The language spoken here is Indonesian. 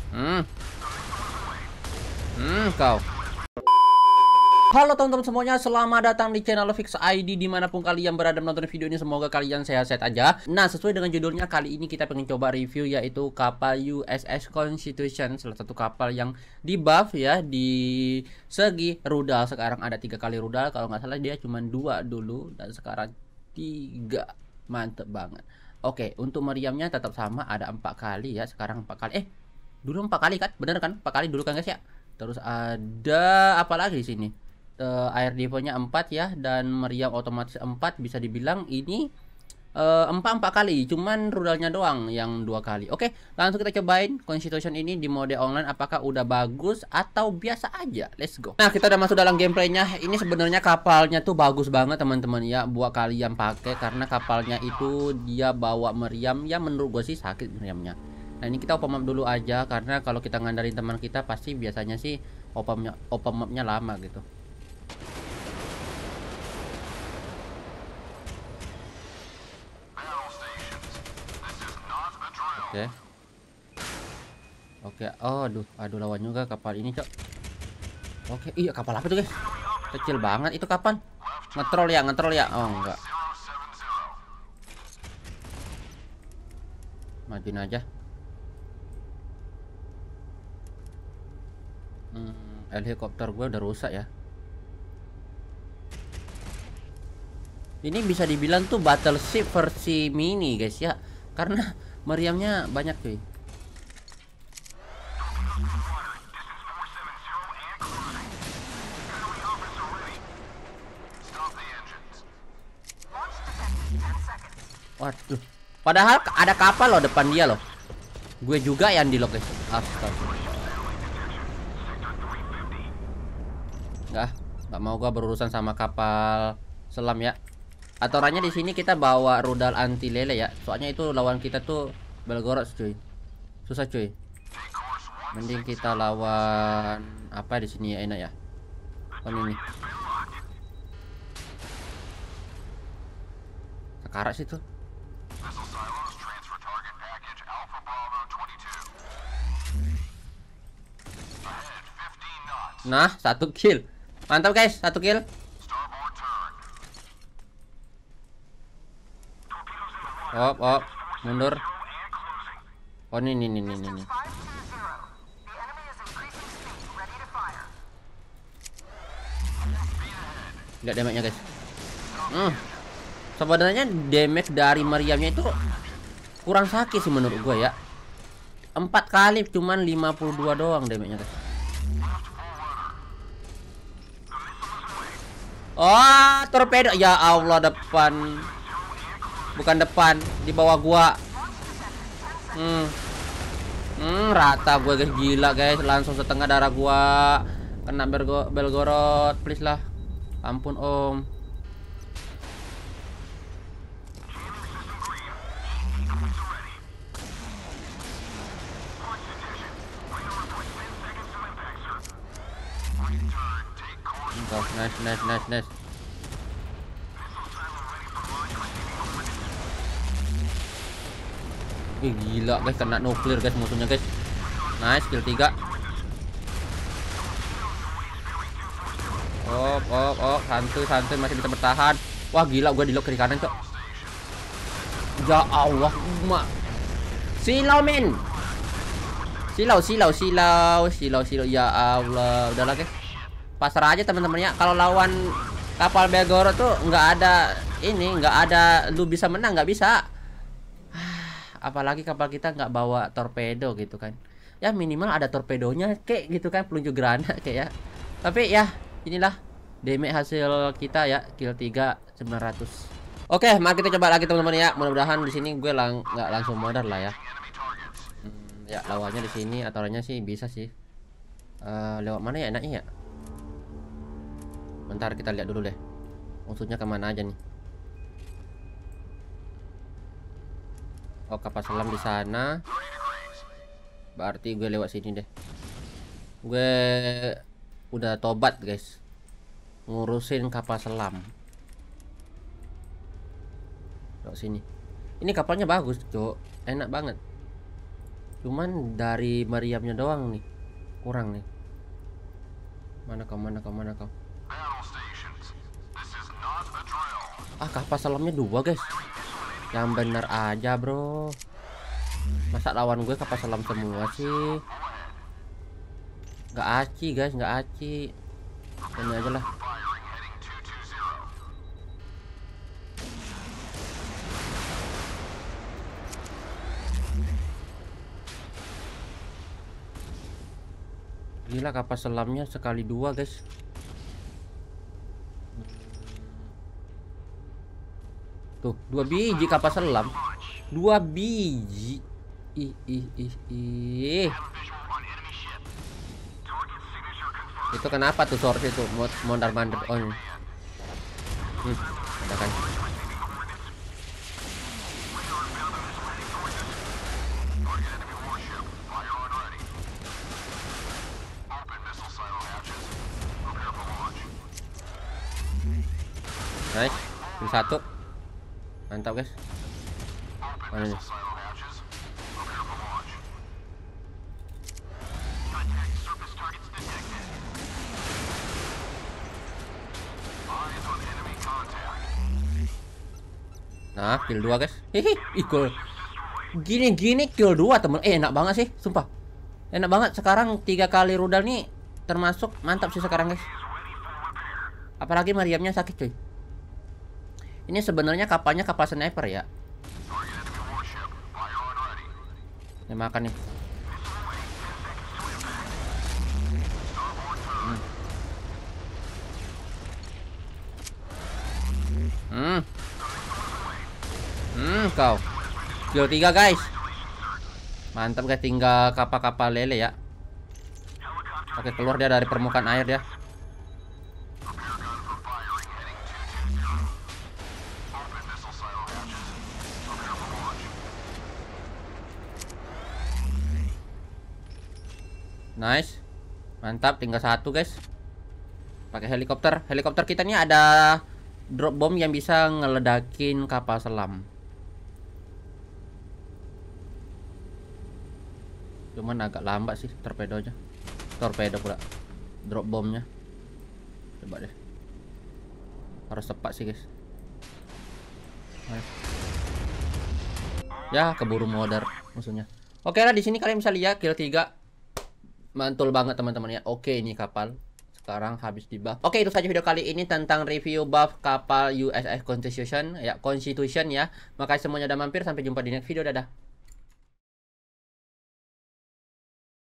Hmm. Kau. Halo teman-teman semuanya, selamat datang di channel Fix ID dimanapun kalian berada menonton video ini. Semoga kalian sehat-sehat aja. Nah, sesuai dengan judulnya, kali ini kita pengen coba review yaitu kapal USS Constitution, salah satu kapal yang di buff ya di segi rudal. Sekarang ada 3 kali rudal, kalau nggak salah dia cuma 2 dulu dan sekarang 3. Mantep banget. Oke, untuk meriamnya tetap sama, ada 4 kali ya, sekarang 4 kali. Dulu 4 kali kan? Bener kan? 4 kali dulu kan guys ya. Terus ada apa lagi di sini? Air deponya 4 ya, dan meriam otomatis 4. Bisa dibilang ini 4 kali, cuman rudalnya doang yang 2 kali. Oke, langsung kita cobain Constitution ini di mode online, apakah udah bagus atau biasa aja. Let's go. Nah, kita udah masuk dalam gameplaynya. Ini sebenarnya kapalnya tuh bagus banget teman-teman ya, buat kalian pakai, karena kapalnya itu dia bawa meriam ya, menurut gue sih sakit meriamnya. Nah, ini kita open map dulu aja, karena kalau kita ngandarin teman kita pasti biasanya sih open mapnya lama gitu. Oke. Oke. Oh, aduh lawan juga kapal ini, Cok. Oke, iya kapal apa tuh, guys? Kecil banget itu kapal. Ngetrol ya. Oh, enggak. Majuin aja. Helikopter gue udah rusak ya. Ini bisa dibilang tuh battleship versi mini, guys ya. Karena meriamnya banyak, cuy. Waduh. Padahal ada kapal loh depan dia loh. Gue juga yang di lock, guys. Astaga. Nggak mau gua berurusan sama kapal selam ya. Aturannya di sini kita bawa rudal anti lele ya. Soalnya itu lawan kita tuh Belgorod, cuy. Susah, cuy. Mending kita lawan apa di sini ya, enak ya. Oh, ini. Sekarat sih tuh. Nah, 1 kill. Mantap guys, 1 kill. Op, mundur. Oh, ini. Lihat damage-nya guys. Sebenarnya damage dari meriamnya itu kurang sakit sih menurut gue ya. 4 kali cuman 52 doang damage-nya guys. Oh, torpedo. Ya Allah, depan. Bukan depan, di bawah gua. Rata gua guys, gila guys. Langsung setengah darah gua kena Belgorod, please lah. Ampun, Om. Oh, nice. Ih, gila guys, kena nuklir guys musuhnya guys. Nice, kill 3. Santuy masih bisa bertahan. Wah, gila gua di lock kiri kanan, Cok. Ya Allah, silau men. Silau. Ya Allah, udahlah guys. Pasrah aja teman-teman ya. Kalau lawan kapal Belgorod tuh nggak ada lu bisa menang, nggak bisa. Apalagi kapal kita nggak bawa torpedo gitu kan. Ya minimal ada torpedonya kayak gitu kan, peluncur granat kayak ya. Tapi ya inilah damage hasil kita ya, kill 3 900. Oke, mari kita coba lagi teman-teman ya. Mudah-mudahan di sini gue nggak langsung modal lah ya. Ya lawannya di sini aturannya sih bisa sih. Lewat mana ya enaknya ya? Bentar kita lihat dulu deh. Musuhnya kemana aja nih? Oh, kapal selam di sana. Berarti gue lewat sini deh. Gue udah tobat guys, ngurusin kapal selam. Lewat sini. Ini kapalnya bagus, Cok. Enak banget. Cuman dari meriamnya doang nih kurang nih. Mana kau? Kapal selamnya 2 guys. Yang bener aja bro. Masa lawan gue kapal selam semua sih? Nggak aci guys, nggak aci. Ini aja lah. Gila kapal selamnya sekali 2 guys. Tuh 2 biji kapal selam. 2 biji. Ih. Itu kenapa tuh source itu mondar-mandir on. Ada kan. Nice, kill 1. Mantap guys. Mana nih? Nah, kill 2 guys. Hihi, ikut. Gini kill 2 temen. Enak banget sih, sumpah. Enak banget. Sekarang 3 kali rudal nih termasuk mantap sih sekarang guys. Apalagi meriamnya sakit cuy. Ini sebenarnya kapalnya kapal sniper ya. Ini makan nih. Kau kill 3 guys. Mantap guys, tinggal kapal-kapal lele ya. Oke, keluar dia dari permukaan air dia. Nice. Mantap, tinggal 1 guys. Pakai helikopter. Helikopter kita nih ada drop bomb yang bisa ngeledakin kapal selam. Cuman agak lambat sih torpedonya. Torpedo pula. Drop bombnya. Coba deh. Harus tepat sih guys. Nice. Ya, keburu modar musuhnya. Oke lah, di sini kalian bisa lihat kill 3. Mantul banget teman-teman ya. Oke, ini kapal sekarang habis di buff. Oke, itu saja video kali ini tentang review buff kapal USS Constitution ya. Makasih semuanya udah mampir. Sampai jumpa di next video. Dadah.